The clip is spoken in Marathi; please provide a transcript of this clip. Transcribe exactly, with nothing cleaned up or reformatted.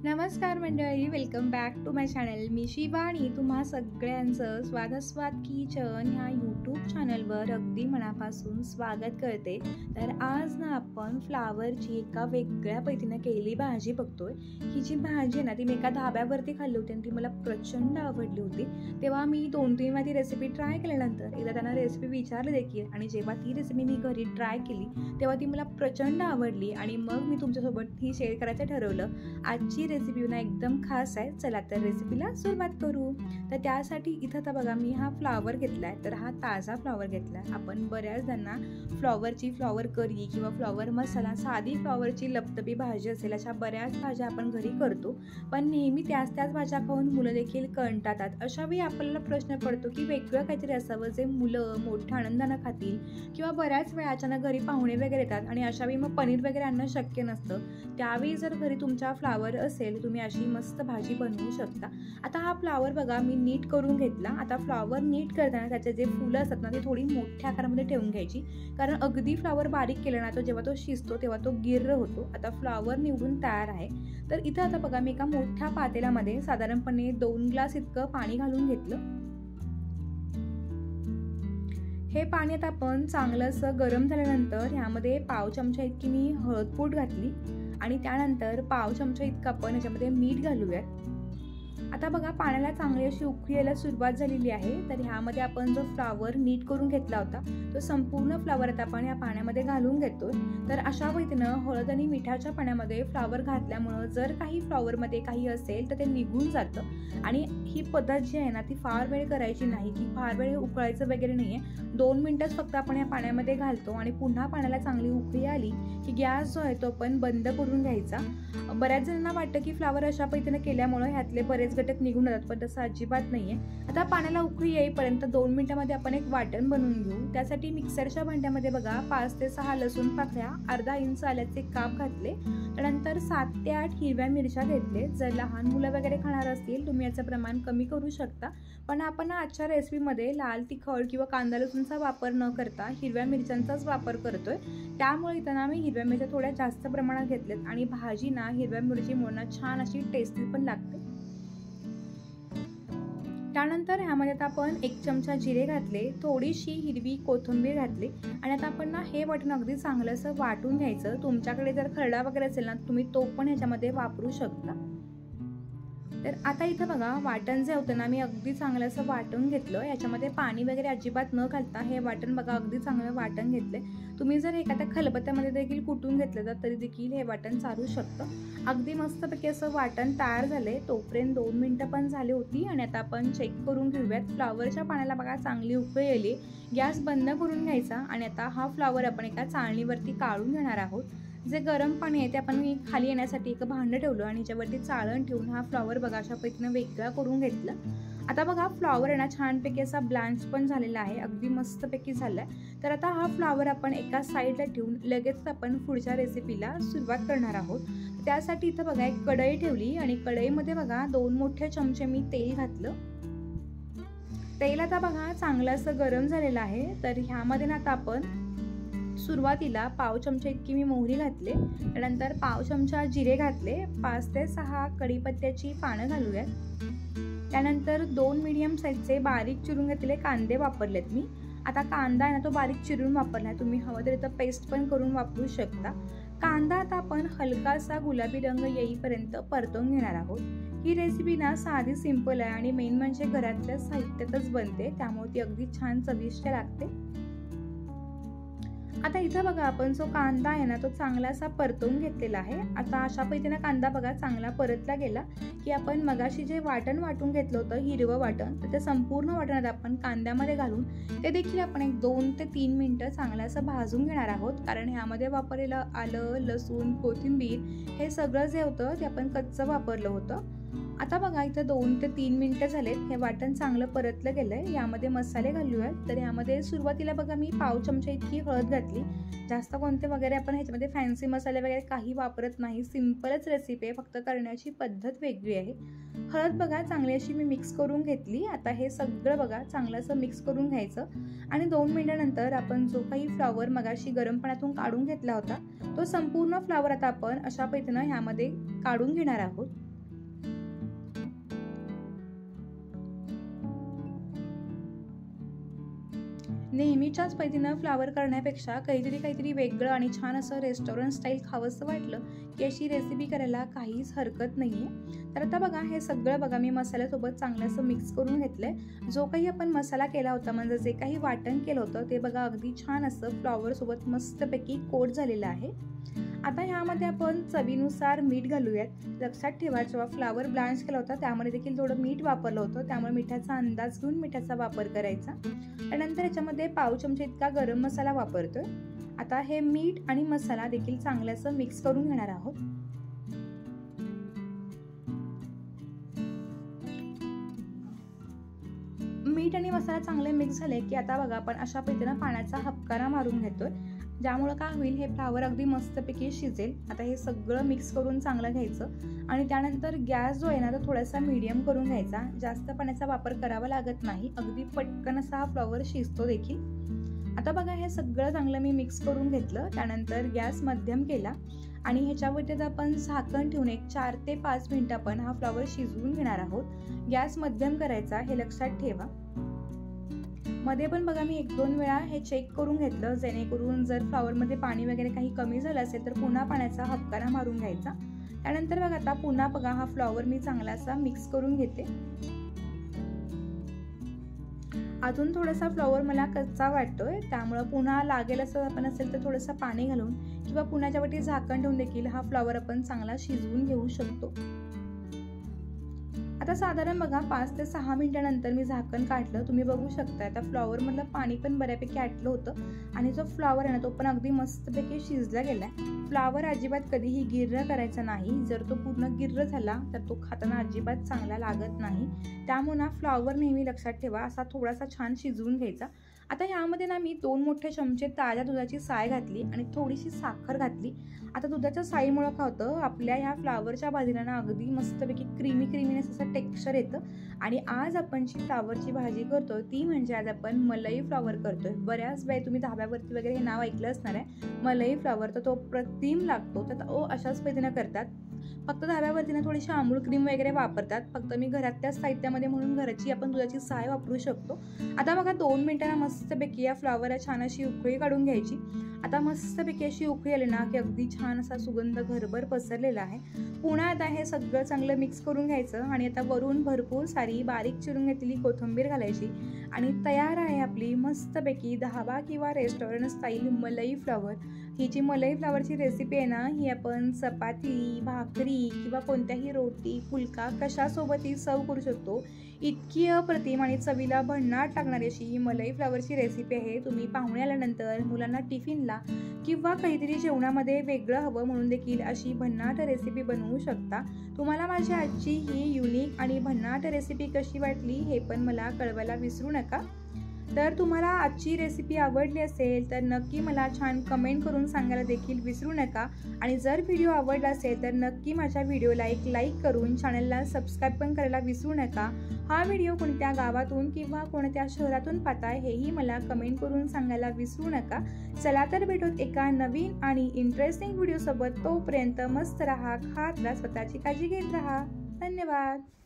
नमस्कार मंडळी, welcome back to my channel. मी शिवानी तुम्हा सगळ्यांचं स्वादस्वाद किचन ह्या यूट्यूब चॅनलवर अगदी मनापासून स्वागत करते. तर आज ना आपण फ्लावरची एका वेगळ्या पद्धतीने केलेली भाजी बघतोय. ही जी भाजी आहे ना ती मी एका धाब्यावरती खाल्ली होती आणि ती मला प्रचंड आवडली होती. तेव्हा मी दोन तीन वेळा ती रेसिपी ट्राय केल्यानंतर एकदा त्यांना रेसिपी विचारली देखील आणि जेव्हा ती रेसिपी मी घरी ट्राय केली तेव्हा ती मला प्रचंड आवडली आणि मग मी तुमच्यासोबत ही शेअर करायचं ठरवलं. आजची रेसिपी ना एकदम खास आहे. चला तर रेसिपीला सुरुवात करू. तर त्यासाठी इथं आता बघा मी हा फ्लॉवर घेतलाय. तर हा ताजा फ्लॉवर घेतलाय. आपण बऱ्याच जणांना फ्लॉवरची फ्लॉवर करी किंवा फ्लॉवर मसाला, साधी फ्लॉवरची लपतपी भाजी असेल अशा बऱ्याच भाज्या आपण घरी करतो. पण नेहमी त्याच त्याच भाज्या खाऊन मुलं देखील कंटाळतात. अशा वेळी आपल्याला प्रश्न पडतो की वेगळं काहीतरी असावं जे मुलं मोठ्या आनंदानं खातील. किंवा बऱ्याच वेळा अचानक घरी पाहुणे वगैरे येतात आणि अशा वेळी मग पनीर वगैरे आणणं शक्य नसतं. त्यावेळी जर घरी तुमच्या फ्लॉवर असेल तुम्ही अशी मस्त भाजी बनवू शकता. आता हा फ्लॉवर बघा मी नीट करून घेतला. आता फ्लॉवर नीट करताना त्याचे जे फुलं असतात ना ते थोडी मोठ्या आकारामध्ये ठेवून घ्यायची, कारण अगदी फ्लॉवर बारीक केलं ना तो जेव्हा तो शिजतो तेव्हा तो गिर्र होतो. आता फ्लॉवर निवडून तयार आहे. तर इथं आता बघा मी एका मोठ्या पातेल्यामध्ये साधारणपणे दोन ग्लास इतकं पाणी घालून घेतलं. हे पाणी आता आपण चांगलं असं गरम झाल्यानंतर ह्यामध्ये पाव चमचा इतकी मी हळदपूड घातली आणि त्यानंतर पाव चमचा इतकं आपण याच्यामध्ये मीठ घालूयात. आता बघा पाण्याला चांगली अशी उकळी यायला सुरुवात झालेली आहे. तर ह्यामध्ये आपण जो फ्लॉवर नीट करून घेतला होता तो संपूर्ण फ्लॉवर आता आपण या पाण्यामध्ये घालून घेतोय. तर अशा पद्धतीनं हळद आणि मिठाच्या पाण्यामध्ये फ्लॉवर घातल्यामुळं जर काही फ्लॉवरमध्ये काही असेल तर ते निघून जातं. आणि ही पद्धत जी आहे ना ती फार वेळ करायची नाही, की फार वेळ उकळायचं वगैरे नाहीये. दोन मिनिटच फक्त आपण या पाण्यामध्ये घालतो आणि पुन्हा पाण्याला चांगली उकळी आली की गॅस जो आहे तो आपण बंद करून घ्यायचा. बऱ्याच जणांना वाटतं की फ्लॉवर अशा पद्धतीने केल्यामुळे ह्यातले बरेच घटक निघून जातात, पण तसं अजिबात नाहीये. आता पाण्याला उकळी येईपर्यंत दोन मिनिटांमध्ये आपण एक वाटण बनवून घेऊ. त्यासाठी मिक्सरच्या भांड्यामध्ये बघा पाच ते सहा लसूण पाकळ्या, अर्धा इंच आल्याचे काप घातले. त्यानंतर सात ते आठ हिरव्या मिरच्या घेतले. जर लहान मुलं वगैरे खाणार असतील तुम्ही याचं प्रमाण कमी करू शकता, पण आपण आजच्या रेसिपीमध्ये लाल तिखट किंवा कांदा लसूणचा वापर न करता हिरव्या मिरच्यांचाच वापर करतोय. त्यामुळे इथं ना मी हिरव्या मिरच्या थोड्या जास्त प्रमाणात घेतल्यात आणि भाजी ना हिरव्या मिरचीमुळे छान अशी टेस्टी पण लागते. त्यानंतर ह्यामध्ये आता आपण एक चमचा जिरे घातले, थोडीशी हिरवी कोथिंबीर घातली आणि आता आपण ना हे वाटण अगदी चांगलं असं वाटून घ्यायचं. तुमच्याकडे जर खरडा वगैरे असेल ना तुम्ही तो पण ह्याच्यामध्ये वापरू शकता. तर आता इथं बघा वाटण जे होतं ना मी अगदी चांगलं असं वाटून घेतलं. याच्यामध्ये पाणी वगैरे अजिबात न घालता हे वाटण बघा अगदी चांगलं वाटण घेतले. तुम्ही जर एखाद्या खलबत्त्यामध्ये देखील कुटून घेतलं तर तरी देखील हे वाटण चालू शकतं. अगदी मस्तपैकी असं वाटण तयार झालंय. तोपर्यंत दोन मिनिटं पण झाली होती आणि आता आपण चेक करून घेऊयात. फ्लॉवरच्या पाण्याला बघा चांगली उकळी आली. गॅस बंद करून घ्यायचा आणि आता हा फ्लॉवर आपण एका चाळणीवरती काढून घेणार आहोत. जे गरम पाणी आहे ते आपण मी खाली येण्यासाठी एक भांडं ठेवलं आणि ह्याच्यावरती चाळण ठेवून हा फ्लॉवर बघा अशा पद्धतीनं वेगळा करून घेतला. आता बघा फ्लॉवर आहे ना छानपैकी असा ब्लांच पण झालेला आहे, अगदी मस्तपैकी झालाय. तर आता हा फ्लॉवर आपण एका साईडला ठेवून लगेच आपण पुढच्या रेसिपीला सुरुवात करणार आहोत. त्यासाठी इथं बघा एक कढई ठेवली आणि कढईमध्ये बघा दोन मोठे चमचे मी तेल घातलं. तेल आता बघा चांगलं असं गरम झालेलं आहे. तर ह्यामध्ये ना आता आपण सुरुवातीला पाव चमचा इतकी मी मोहरी घातले. त्यानंतर पाव चमचा जिरे घातले. पाच ते सहा कढीपत्त्याची पानं घालूयात. त्यानंतर दोन मीडियम साईजचे बारीक चिरून घेतलेले कांदे वापरलेत मी. आता कांदा आहे ना तो बारीक चिरून वापरला आहे. तुम्ही हवं तर इथं पेस्ट पण करून वापरू शकता. कांदा आता आपण हलकासा गुलाबी रंग येईपर्यंत परतवून घेणार आहोत. ही रेसिपी ना साधी सिंपल आहे आणि मेन म्हणजे घरातल्या साहित्यातच बनते, त्यामुळे ती अगदी छान चविष्ट लागते. आता इथं बघा आपण जो कांदा आहे ना तो चांगला असा परतवून घेतलेला आहे. आता अशा पद्धतीने कांदा बघा चांगला परतला गेला की आपण मगाशी जे वाटण वाटून घेतलं होतं हिरवं वाटण, तर ते संपूर्ण वाटणात आपण कांद्यामध्ये घालून ते देखील आपण एक दोन ते तीन मिनिटं चांगलं असं भाजून घेणार आहोत. कारण ह्यामध्ये वापरलेलं आलं, लसूण, कोथिंबीर हे सगळं जे होतं ते आपण कच्चं वापरलं होतं. आता बघा इथं दोन ते तीन मिनिटं झालेत. हे वाटण चांगलं परतलं गेलंय. यामध्ये मसाले घालूयात. तर यामध्ये सुरुवातीला बघा मी पाव चमचा इतकी हळद घातली. जास्त कोणते वगैरे आपण ह्याच्यामध्ये फॅन्सी मसाले वगैरे काही वापरत नाही. सिंपलच रेसिपी आहे, फक्त करण्याची पद्धत वेगळी आहे. हळद बघा चांगली अशी मी मिक्स करून घेतली. आता हे सगळं बघा चांगलं असं मिक्स करून घ्यायचं आणि दोन मिनिटानंतर आपण जो काही फ्लॉवर मगाशी गरम पाण्यातून काढून घेतला होता तो संपूर्ण फ्लॉवर आता आपण अशा पद्धतीनं ह्यामध्ये काढून घेणार आहोत. नेहमीच्याच पद्धतीनं फ्लावर करण्यापेक्षा काहीतरी काहीतरी वेगळं आणि छान असं रेस्टॉरंट स्टाईल खावंसं वाटलं की अशी रेसिपी करायला काहीच हरकत नाही आहे। तर आता बघा हे सगळं बघा मी मसाल्यासोबत चांगलं असं मिक्स करून घेतलं आहे। जो काही आपण मसाला केला होता म्हणजे जे काही वाटण केलं होतं ते बघा अगदी छान असं फ्लावरसोबत मस्तपैकी कोट झालेलं आहे। आता ह्यामध्ये आपण चवीनुसार मीठ घालूयात। लक्षात ठेवा जेव्हा फ्लावर ब्लांच केला होता त्यामध्ये देखील थोडं मीठ वापरलं होतं, त्यामुळे मिठाचा अंदाज घेऊन मिठाचा वापर करायचा। त्यानंतर याच्यामध्ये पाव चमचा इतका गरम मसाला वापरतोय। आता हे मीठ आणि मसाला देखील चांगल्याचं मिक्स करून घेणार आहोत। मीठ आणि मसाला चांगले मिक्स झाले की आता बघा आपण अशा पद्धतीनं पाण्याचा हबकारा मारून घेतोय, ज्यामुळे काय होईल हे फ्लावर अगदी मस्तपैकी शिजेल। आता हे सगळं मिक्स करून चांगलं घ्यायचं आणि त्यानंतर गॅस जो आहे ना तो थोडासा मीडियम करून घ्यायचा। जास्त पाण्याचा वापर करावा लागत नाही, अगदी पटकन असा हा फ्लावर शिजतो देखील। आता बघा हे सगळं चांगलं मी मिक्स करून घेतलं, त्यानंतर गॅस मध्यम केला आणि ह्याच्यावरती आपण झाकण ठेवून एक चार ते पाच मिनिटं आपण हा फ्लावर शिजवून घेणार आहोत। गॅस मध्यम करायचा हे लक्षात ठेवा। मध्ये पण बघा मी एक दोन वेळा हे चेक करून घेतलं, जेणेकरून जर फ्लावरमध्ये पाणी वगैरे काही कमी झालं असेल तर पुन्हा पाण्याचा हबकारा मारून घ्यायचा। त्यानंतर बघा आता पुन्हा बघा हा फ्लावर मी चांगला असा मिक्स करून घेते। अजून थोडासा फ्लावर मला कच्चा वाटतोय, त्यामुळे पुन्हा लागेल असं आपण असेल तर थोडंसं पाणी घालून किंवा पुन्हाच्या वरती झाकण ठेवून देखील हा फ्लावर आपण चांगला शिजवून घेऊ शकतो। आता साधारण बघा पाच ते सहा मिनिटांनंतर मी झाकण काढलं, तुम्ही बघू शकता आता फ्लावर मधलं पाणी पण बऱ्यापैकी आटलं होतं आणि जो फ्लावर आहे ना तो पण अगदी मस्तपैकी शिजला गेलाय। फ्लावर अजिबात कधीही गिर्र करायचा नाही, जर तो पूर्ण गिर्र झाला तर तो खाताना अजिबात चांगला लागत नाही। त्यामुळे ना फ्लावर नेहमी लक्षात ठेवा असा थोडासा छान शिजवून घ्यायचा। आता ह्यामध्ये ना मी दोन मोठे चमचे ताज्या दुधाची साय घातली आणि थोडीशी साखर घातली। आता दुधाच्या साईमुळे काय होतं आपल्या ह्या फ्लावरच्या भाजीला ना अगदी मस्तपैकी क्रीमी क्रीमीनेस असं टेक्स्चर येतं। आणि आज आपण जी फ्लावरची भाजी करतोय ती म्हणजे आज आपण मलाई फ्लावर करतोय। बऱ्याच वेळ तुम्ही धाब्यावरती वगैरे हे नाव ऐकलं असणार आहे मलाई फ्लावर, तर तो प्रतिम लागतो। तर ओ अशाच पद्धतीने करतात, फक्त धाब्यावरती ना थोडीशी अमूल क्रीम वगैरे वापरतात, फक्त मी घरातल्या साहित्यामध्ये म्हणून घराची आपण दुधाची साय वापरू शकतो। आता बघा दोन मिनिटांना मस्तपैकी या फ्लावरला छान अशी उकळी काढून घ्यायची। आता मस्तपैकी अशी उकळी आली ना की अगदी छान असा सुगंध घरभर पसरलेला आहे। पुन्हा आता हे सगळं चांगलं मिक्स करून घ्यायचं आणि आता वरून भरपूर सारी बारीक चिरून घेतलेली कोथिंबीर घालायची आणि तयार आहे आपली मस्तपैकी धाबा किंवा रेस्टॉरंट स्टाईल मलाई फ्लावर। ही जी मलाई फ्लावरची रेसिपी आहे ना ही आपण चपाती, भाकरी किंवा कोणत्याही रोटी, फुलका कशासोबतही सर्व करू शकतो। इतकी अप्रतिम आणि चवीला भन्नाट लागणारी अशी ही मलाई फ्लावरची रेसिपी आहे। तुम्ही पाहुणे आल्यानंतर मुलांना टिफिनला किंवा काहीतरी जेवणामध्ये वेगळं हवं म्हणून देखील अशी भन्नाट रेसिपी बनवू शकता। तुम्हाला माझी आजची ही युनिक आणि भन्नाट रेसिपी कशी वाटली हे पण मला कळवायला विसरू नका। तर तुम्हाला आजची रेसिपी आवडली असेल तर नक्की मला छान कमेंट करून सांगायला देखील विसरू नका। आणि जर व्हिडिओ आवडला असेल तर नक्की माझ्या व्हिडिओला एक लाईक करून चॅनलला सबस्क्राईब पण करायला विसरू नका। हा व्हिडिओ कोणत्या गावातून किंवा कोणत्या शहरातून पाहताय हेही मला कमेंट करून सांगायला विसरू नका। चला तर भेटूत एका नवीन आणि इंटरेस्टिंग व्हिडिओ सोबत, तोपर्यंत मस्त राहा, खात राहा, स्वतःची काळजी घेत राहा। धन्यवाद।